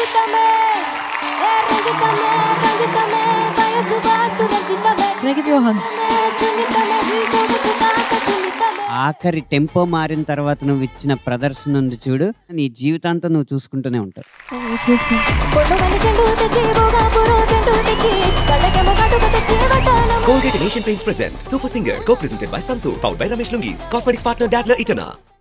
Can I give you a hug? ఆఖరి tempo మారిన తర్వాత నువ్వు ఇచ్చిన ప్రదర్శన ఉంది చూడు, నీ జీవితాంతం నువ్వు చూసుకుంటూనే ఉంటావు. Colgate Asian Paints present Super Singer, co-presented by Santur, powered by Ramesh Lungis, cosmetics partner Dazzler Itana.